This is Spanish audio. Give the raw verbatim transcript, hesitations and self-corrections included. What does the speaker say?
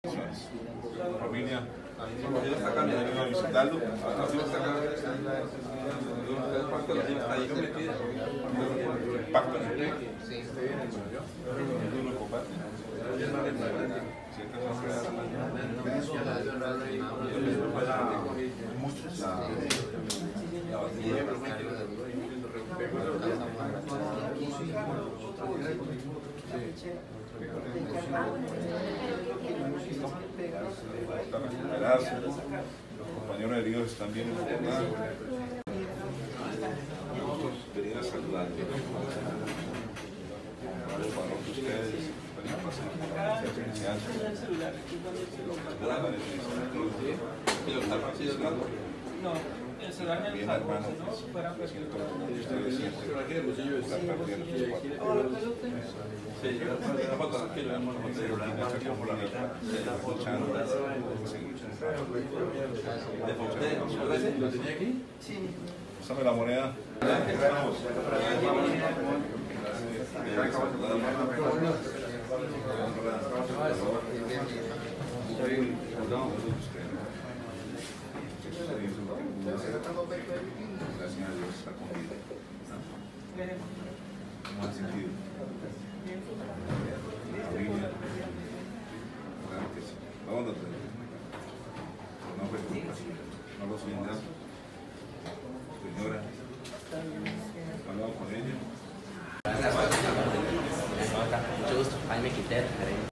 Familia, ella está acá, me venido a visitarlo. Así va a estar acá. Pacto, ¿no? Sí. ¿Uno comparte? Ciertas para recuperarse. Los compañeros heridos están bien informados. Nosotros venir a saludar. Para ustedes, para pasar no, el celular me lo salvo, si no, fuera perfecto. Ustedes sienten estar perdiendo sus cuatro. Sí, la foto la quiero, vamos a poner luchando, seguir. ¿Lo tenía aquí? Sí. Pásame la moneda. Gracias a Dios está conmigo. ¿Cómo has sentido? La familia. Claro que sí. ¿Dónde te no preocupas? No lo sientas. Señora, hablado con ella. Mucho gusto, Jaime Quintero.